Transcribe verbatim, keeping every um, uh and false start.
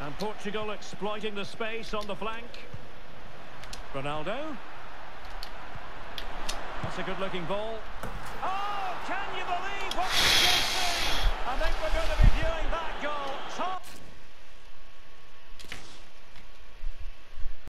And Portugal exploiting the space on the flank. Ronaldo. That's a good-looking ball. Oh, can you believe what we just seen? I think we're going to be viewing